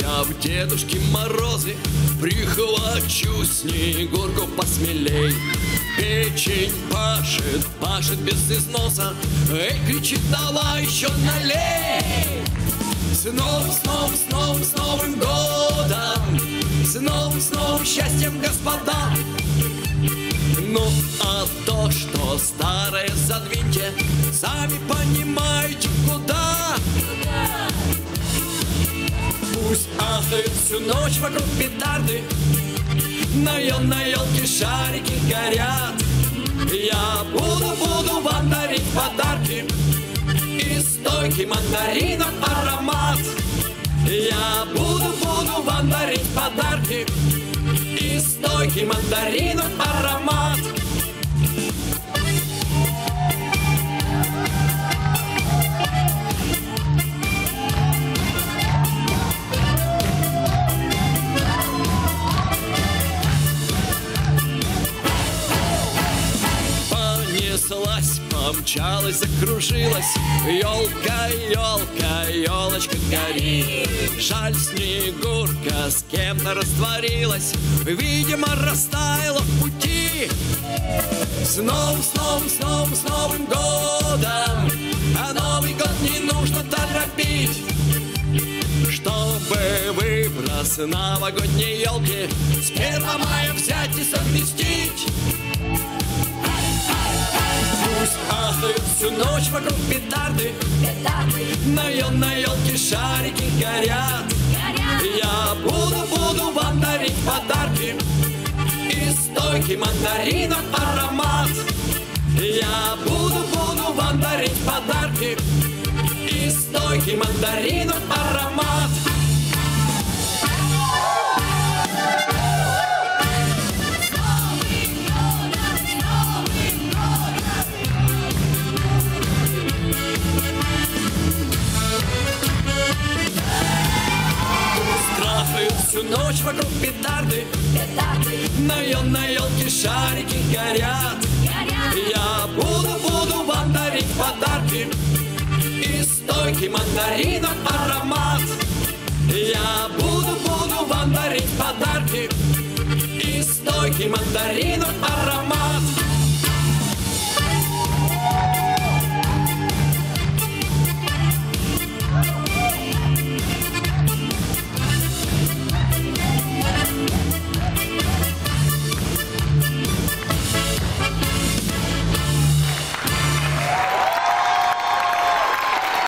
я в Дедушке Морозы прихвачу Снегурку посмелей. Печень пашет, пашет без износа, эй, кричит, давай еще налей. С новым, с новым, с новым, с Новым годом, с новым счастьем, господа. Ну, а то, что старое задвиньте, сами понимаете, куда. Пусть ахают всю ночь вокруг петарды, на елке шарики горят. Я буду вам дарить подарки и стойкий мандаринов аромат. Я буду вам дарить подарки и стойкий мандаринов аромат. Понеслась, помчалась, закружилась елка, елка, елочка гори. Жаль, Снегурка с кем-то растворилась, видимо, растаяла в пути. С новым, с новым, с новым, с Новым годом, а Новый год не нужно торопить. Чтобы выброс новогодней елки с 1 мая взять и совместить. Пусть ахают всю ночь вокруг петарды, на елке шарики горят. Я буду вам дарить подарки и стойкий мандаринов аромат. Я буду вам дарить подарки и стойкий мандаринов аромат. Всю ночь вокруг петарды, на елке шарики горят. Я буду вам дарить подарки и стойкий мандаринов аромат. Я буду вам дарить подарки и стойкий мандаринов аромат.